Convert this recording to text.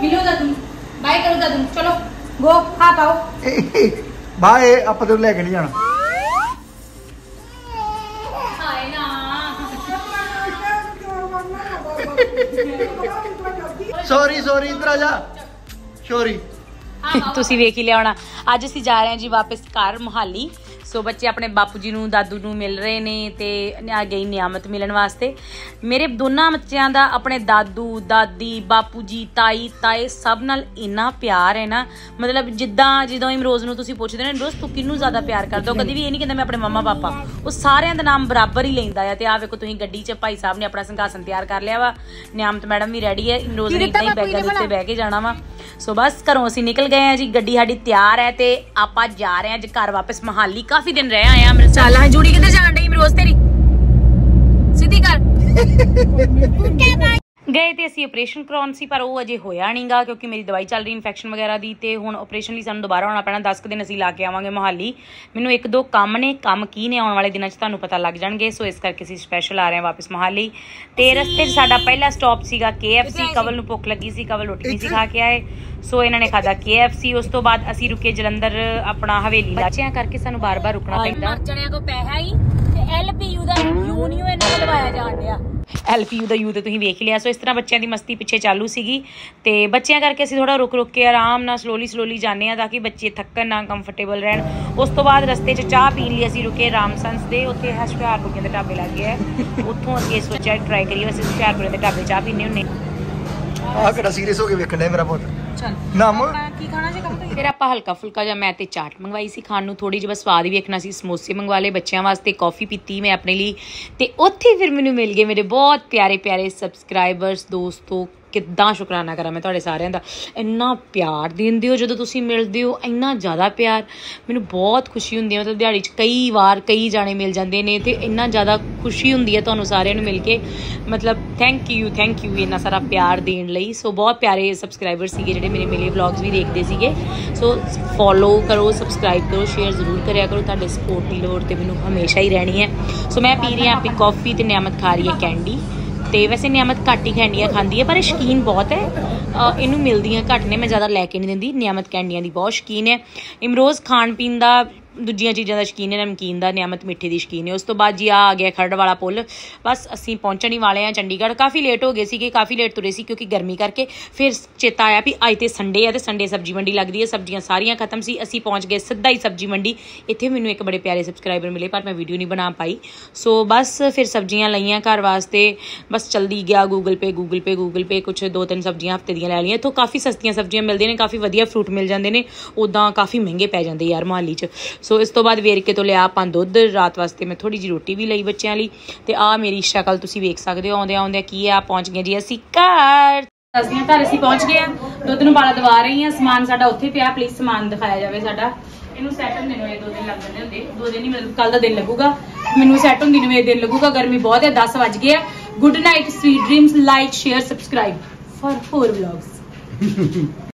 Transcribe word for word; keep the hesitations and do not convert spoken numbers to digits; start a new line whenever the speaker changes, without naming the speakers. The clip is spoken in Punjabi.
मिलो दादू, बाय करो दादू, चलो गो खा पाओ
बाय। आप तो लेके नहीं जाना। सॉरी सॉरी इधर आ जा सॉरी।
ਤੁਸੀਂ ਵੇਖ ਹੀ ਲਿਆ ਹੋਣਾ। ਅੱਜ ਅਸੀਂ ਜਾ ਰਹੇ ਹਾਂ ਜੀ ਵਾਪਸ ਘਰ ਮੁਹਾਲੀ। ਸੋ ਬੱਚੇ ਆਪਣੇ ਬਾਪੂ ਜੀ ਨੂੰ ਦਾਦੂ ਨੂੰ ਮਿਲ ਰਹੇ ਨੇ ਤੇ ਆ ਗਈ ਨਿਆਮਤ ਮਿਲਣ ਵਾਸਤੇ। ਮੇਰੇ ਦੋਨਾਂ ਬੱਚਿਆਂ ਦਾ ਆਪਣੇ ਦਾਦੂ ਦਾਦੀ ਬਾਪੂ ਜੀ ਤਾਈ ਤਾਏ ਸਭ ਨਾਲ ਇੰਨਾ ਪਿਆਰ ਹੈ ਨਾ, ਮਤਲਬ ਜਿੱਦਾਂ ਜਦੋਂ ਇਮਰੋਜ਼ ਨੂੰ ਤੁਸੀਂ ਪੁੱਛਦੇ ਨੇ ਇਮਰੋਜ਼ ਤੂੰ ਕਿਹਨੂੰ ਜ਼ਿਆਦਾ ਪਿਆਰ ਕਰਦਾ, ਉਹ ਕਦੀ ਵੀ ਇਹ ਨਹੀਂ ਕਹਿੰਦਾ ਮੈਂ ਆਪਣੇ ਮੰਮਾ ਪਾਪਾ, ਉਹ ਸਾਰਿਆਂ ਦਾ ਨਾਮ ਬਰਾਬਰ ਹੀ ਲੈਂਦਾ ਆ। ਤੇ ਆ ਵੇਖੋ ਤੁਸੀਂ ਗੱਡੀ 'ਚ ਭਾਈ ਸਾਹਿਬ ਨੇ ਆਪਣਾ ਸੰਘਾਸਨ ਤਿਆਰ ਕਰ ਲਿਆ ਵਾ, ਨਿਆਮਤ ਮੈਡਮ ਵੀ ਰੈਡੀ ਹੈ, ਇਮਰੋਜ਼ ਨੇ ਇੱਦਾਂ ਹੀ ਬੈਗਾਂ ਦੇ ਉੱਤੇ ਬਹਿ ਕੇ ਜਾਣਾ ਵਾ। ਸੋ ਬਸ ਘਰੋਂ ਅਸੀਂ ਨਿਕਲ ਗਏ ਹਾਂ ਜੀ, ਗੱਡੀ ਸਾਡੀ ਤਿਆਰ ਹੈ ਤੇ ਆਪਾਂ ਜਾ ਰਹੇ ਹਾਂ ਅੱਜ ਘਰ ਵਾਪਸ ਮੁਹਾਲੀ। ਕਾਫੀ ਦਿਨ ਰਹੇ ਆਏ ਆ ਅੰਮ੍ਰਿਤਸਰ। ਚੱਲ ਹਾਂ ਜੂੜੀ ਕਿੱਧਰ ਜਾਣ ਡਈ ਇਮਰੋਜ਼ ਤੇਰੀ ਸਿੱਧੀ ਕਰ ਗਏ ਤੇ ਅਸੀਂ ਆਪਰੇਸ਼ਨ ਕਰਾਉਣ ਸੀ ਪਰ ਉਹ ਅਜੇ ਹੋਇਆ ਨਹੀਂਗਾ ਕਿਉਂਕਿ ਮੇਰੀ ਦਵਾਈ ਚੱਲ ਰਹੀ ਇਨਫੈਕਸ਼ਨ ਵਗੈਰਾ ਦੀ। ਤੇ ਹੁਣ ਆਪਰੇਸ਼ਨ ਲਈ ਸਾਨੂੰ ਦੁਬਾਰਾ ਆਉਣਾ ਪੈਣਾ, ਦਸ ਕੁ ਦਿਨ ਅਸੀਂ ਲਾ ਕੇ ਆਵਾਂਗੇ ਮੁਹਾਲੀ। ਮੈਨੂੰ ਇੱਕ ਦੋ ਕੰਮ ਨੇ, ਕੰਮ ਕੀ ਨੇ ਆਉਣ ਵਾਲੇ ਦਿਨਾਂ 'ਚ ਤੁਹਾਨੂੰ ਪਤਾ ਲੱਗ ਜਾਣਗੇ। ਸੋ ਇਸ ਕਰਕੇ ਅਸੀਂ ਸਪੈਸ਼ਲ ਆ ਰਹੇ ਹਾਂ ਵਾਪਸ ਮੁਹਾਲੀ। ਤੇ ਰਸਤੇ 'ਚ ਸਾਡਾ ਪਹਿਲਾ ਸਟਾਪ ਸੀਗਾ ਕੇ ਐਫ ਸੀ। ਕਵਲ ਨੂੰ ਭੁੱਖ ਲੱਗੀ ਸੀ, ਕਵਲ ਰੋਟੀ ਨਹੀਂ ਸੀ ਖਾ ਕੇ ਆਏ, ਸੋ ਇਹਨਾਂ ਨੇ ਖਾਦਾ ਕੇ ਐਫ ਸੀ। ਉਸ ਤੋਂ ਬਾਅਦ ਅਸੀਂ ਰੁਕੇ ਜਲੰਧਰ ਆਪਣਾ ਹਵੇਲੀ। ਬੱਚਿਆਂ ਕਰਕੇ ਸਾਨੂੰ ਬਾਰ ਬਾਰ ਰੁਕਣਾ ਪੈਂਦਾ। ਜਣਿਆਂ ਕੋ ਪੈਸਾ ਹੀ ਤੇ ਐਲ ਪੀ ਯੂ ਦਾ ਯੂ ਨਹੀਂ ਇਹਨਾਂ ਨੂੰ ਲਵਾਇਆ ਜਾਣ ਡਿਆ। ਐਲ ਪੀ ਯੂ ਦਾ ਯੂ ਤੇ ਤੁਸੀਂ ਵੇਖ ਲਿਆ। ਸੋ ਇਸ ਤਰ੍ਹਾਂ ਬੱਚਿਆਂ ਦੀ ਮਸਤੀ ਪਿੱਛੇ ਚਾਲੂ ਸੀਗੀ ਤੇ ਬੱਚਿਆਂ ਕਰਕੇ ਅਸੀਂ ਥੋੜਾ ਰੁਕ ਰੁਕ ਕੇ ਆਰਾਮ ਨਾਲ ਸਲੋਲੀ ਸਲੋਲੀ ਜਾਂਦੇ ਹਾਂ ਤਾਂ ਕਿ ਬੱਚੇ ਥੱਕਣ ਨਾ, ਕੰਫਰਟੇਬਲ ਰਹਿਣ। ਉਸ ਤੋਂ ਬਾਅਦ ਰਸਤੇ 'ਚ ਚਾਹ ਪੀਣ ਲਈ ਅਸੀਂ ਰੁਕੇ ਰਾਮਸੰਸ ਦੇ, ਉੱਥੇ ਹੁਸ਼ਿਆਰਪੁਰ ਦੇ ਢਾਬੇ ਲੱਗੇ ਹੈ, ਉੱਥੋਂ ਅਸੀਂ ਸੋਚਿਆ ਟਰਾਈ ਕਰੀਏ। ਅਸੀਂ ਹੁਸ਼ਿਆਰਪੁਰ ਦੇ ਢਾਬੇ ਚਾਹ ਪੀਂਦੇ ਹੁੰਦੇ।
ਆ ਕਿਹੜਾ ਸੀਰੀਅਸ ਹੋ ਕੇ ਵੇਖਣ ਡਿਆ ਮੇਰਾ ਪੁੱਤ।
ਚੱਲ
ਨਾਮ
ਕੀ ਖਾਣਾ ਸੀ ਕੰਮ ਤੋਂ? ਫਿਰ ਆਪਾਂ ਹਲਕਾ ਫੁਲਕਾ ਜਾਂ ਮੈਂ ਤੇ ਚਾਟ ਮੰਗਵਾਈ ਸੀ ਖਾਣ ਨੂੰ, ਥੋੜੀ ਜਿਹੀ ਬਸ ਸਵਾਦ ਹੀ ਵੇਖਣਾ ਸੀ। ਸਮੋਸੇ ਮੰਗਵਾ ਲਏ ਬੱਚਿਆਂ ਵਾਸਤੇ, ਕੌਫੀ ਪੀਤੀ ਮੈਂ ਆਪਣੇ ਲਈ। ਤੇ ਉੱਥੇ ਫਿਰ ਮੈਨੂੰ ਮਿਲ ਗਏ ਮੇਰੇ ਬਹੁਤ ਪਿਆਰੇ ਪਿਆਰੇ ਸਬਸਕ੍ਰਾਈਬਰਸ। ਦੋਸਤੋ ਕਿੱਦਾਂ ਸ਼ੁਕਰਾਨਾ ਕਰਾਂ ਮੈਂ ਤੁਹਾਡੇ ਸਾਰਿਆਂ ਦਾ, ਇੰਨਾ ਪਿਆਰ ਦਿੰਦੇ ਹੋ ਜਦੋਂ ਤੁਸੀਂ ਮਿਲਦੇ ਹੋ, ਇੰਨਾ ਜ਼ਿਆਦਾ ਪਿਆਰ, ਮੈਨੂੰ ਬਹੁਤ ਖੁਸ਼ੀ ਹੁੰਦੀ ਹੈ। ਮਤਲਬ ਦਿਹਾੜੀ 'ਚ ਕਈ ਵਾਰ ਕਈ ਜਾਣੇ ਮਿਲ ਜਾਂਦੇ ਨੇ ਤੇ ਇੰਨਾ ਜ਼ਿਆਦਾ ਖੁਸ਼ੀ ਹੁੰਦੀ ਹੈ ਤੁਹਾਨੂੰ ਸਾਰਿਆਂ ਨੂੰ ਮਿਲ ਕੇ। ਮਤਲਬ ਥੈਂਕ ਯੂ ਥੈਂਕ ਯੂ ਇੰਨਾ ਸਾਰਾ ਪਿਆਰ ਦੇਣ ਲਈ। ਸੋ ਬਹੁਤ ਪਿਆਰੇ ਸਬਸਕ੍ਰਾਈਬਰ ਸੀਗੇ ਜਿਹੜੇ ਮੇਰੇ ਮਿਲੇ ਵਲੋਗਸ ਵੀ ਦੇਖਦੇ ਸੀਗੇ। ਸੋ ਫੋਲੋ ਕਰੋ, ਸਬਸਕ੍ਰਾਈਬ ਕਰੋ, ਸ਼ੇਅਰ ਜ਼ਰੂਰ ਕਰਿਆ ਕਰੋ, ਤੁਹਾਡੇ ਸਪੋਰਟ ਦੀ ਲੋੜ ਤੇ ਮੈਨੂੰ ਹਮੇਸ਼ਾ ਹੀ ਰਹਿਣੀ ਹੈ। ਸੋ ਮੈਂ ਪੀ ਰਹੀ ਹਾਂ ਆਪਣੀ ਕੌਫੀ ਤੇ ਨਿਆਮਤ ਖਾ ਰਹੀ ਹੈ ਕੈਂਡੀ। ਤੇ ਵੈਸੇ ਨਿਆਮਤ ਘੱਟ ਹੀ ਕੈਂਡੀਆਂ ਖਾਂਦੀ ਹੈ ਪਰ ਇਹ ਸ਼ੌਕੀਨ ਬਹੁਤ ਹੈ, ਇਹਨੂੰ ਮਿਲਦੀਆਂ ਘੱਟ ਨੇ, ਮੈਂ ਜ਼ਿਆਦਾ ਲੈ ਕੇ ਨਹੀਂ ਦਿੰਦੀ। ਨਿਆਮਤ ਕੈਂਡੀਆਂ ਦੀ ਬਹੁਤ ਸ਼ੌਕੀਨ ਹੈ। ਇਮਰੋਜ਼ ਖਾਣ ਪੀਣ ਦਾ, ਦੂਜੀਆਂ ਚੀਜ਼ਾਂ ਦਾ ਸ਼ੌਕੀਨ ਹੈ, ਨਮਕੀਨ ਦਾ, ਨਿਆਮਤ ਮਿੱਠੇ ਦੀ ਸ਼ੌਕੀਨ ਹੈ। ਉਸ ਤੋਂ ਬਾਅਦ ਜੀ ਆ ਆ ਗਿਆ ਖਰੜ ਵਾਲਾ ਪੁੱਲ। ਬਸ ਅਸੀਂ ਪਹੁੰਚਣ ਹੀ ਵਾਲੇ ਹਾਂ ਚੰਡੀਗੜ੍ਹ। ਕਾਫੀ ਲੇਟ ਹੋ ਗਏ ਸੀਗੇ, ਕਾਫੀ ਲੇਟ ਤੁਰੇ ਸੀ ਕਿਉਂਕਿ ਗਰਮੀ ਕਰਕੇ। ਫਿਰ ਚੇਤਾ ਆਇਆ ਵੀ ਅੱਜ ਤੇ ਸੰਡੇ ਆ ਤੇ ਸੰਡੇ ਸਬਜ਼ੀ ਮੰਡੀ ਲੱਗਦੀ ਹੈ, ਸਬਜ਼ੀਆਂ ਸਾਰੀਆਂ ਖਤਮ ਸੀ। ਅਸੀਂ ਪਹੁੰਚ ਗਏ ਸਿੱਧਾ ਹੀ ਸਬਜ਼ੀ ਮੰਡੀ। ਇੱਥੇ ਮੈਨੂੰ ਇੱਕ ਬੜੇ ਪਿਆਰੇ ਸਬਸਕ੍ਰਾਈਬਰ ਮਿਲੇ ਪਰ ਮੈਂ ਵੀਡੀਓ ਨਹੀਂ ਬਣਾ ਪਾਈ। ਸੋ ਬਸ ਫਿਰ ਸਬਜ਼ੀਆਂ ਲਈਆਂ ਘਰ ਵਾਸਤੇ, ਬਸ ਚਲਦੀ ਗਿਆ Google Pay Google Pay Google Pay ਕੁਛ ਦੋ ਤਿੰਨ ਸਬਜ਼ੀਆਂ ਹਫ਼ਤੇ ਦੀਆਂ ਲੈ ਲਈਆਂ। ਇੱਥੋਂ ਕਾਫੀ ਸਸਤੀਆਂ ਸਬਜ਼ੀਆਂ ਮਿਲਦੀਆਂ ਨੇ, ਕਾਫੀ ਵਧੀਆ ਫਰੂਟ ਮਿਲ ਜਾਂਦੇ ਨੇ, ਉੱਦਾਂ ਕਾਫੀ ਮਹਿੰਗੇ ਪੈ ਜਾਂਦੇ ਯਾਰ ਮੁਹਾਲੀ 'ਚ। ਸੋ ਇਸ ਤੋਂ ਬਾਅਦ ਵੇਰ ਤੋਂ ਲਿਆ ਆਪਾਂ ਦੁੱਧ, ਰਾਤ ਵਾਸਤੇ ਮੈਂ ਥੋੜੀ ਜਿਹੀ ਰੋਟੀ ਵੀ ਲਈ ਬੱਚਿਆਂ ਲਈ। ਤੇ ਆ ਮੇਰੀ ਸ਼ਕਲ ਤੁਸੀਂ ਵੇਖ ਸਕਦੇ ਹੋ ਆਉਂਦਿਆਂ ਆਉਂਦਿਆਂ ਕੀ ਆ। ਪਹੁੰਚ ਗਏ ਜੀ ਅਸੀਂ ਘਰ। ਦੱਸਦੀਆਂ ਘਰ ਅਸੀਂ ਪਹੁੰਚ ਗਏ ਆ, ਦੁੱਧ ਨੂੰ ਬਾਲਾ ਦਵਾ ਰਹੀ ਹਾਂ। ਸਮਾਨ ਸਾਡਾ ਉੱਥੇ ਪਿਆ, ਪਲੀਜ਼ ਸਮਾਨ ਦਿਖਾਇਆ ਜਾਵੇ ਸਾਡਾ। ਇਹਨੂੰ ਸੈੱਟ ਹੁੰਦੇ ਨੂੰ ਇਹ ਦੋ ਦਿਨ ਲੱਗ ਜਾਂਦੇ ਹੁੰਦੇ, ਦੋ ਦਿਨ ਹੀ ਮਤਲਬ ਕੱਲ ਦਾ ਦਿਨ ਲੱਗੂਗਾ ਮੈਨੂੰ ਸੈੱਟ ਹੁੰਦੀ ਨੂੰ, ਇਹ ਦਿਨ ਲੱਗੂਗਾ। ਗਰਮੀ ਬਹੁਤ ਹੈ, ਦਸ ਵੱਜ ਗਏ ਆ। Good night, sweet dreams, like share subscribe for ਹੋਰ ਵਲੌਗਸ।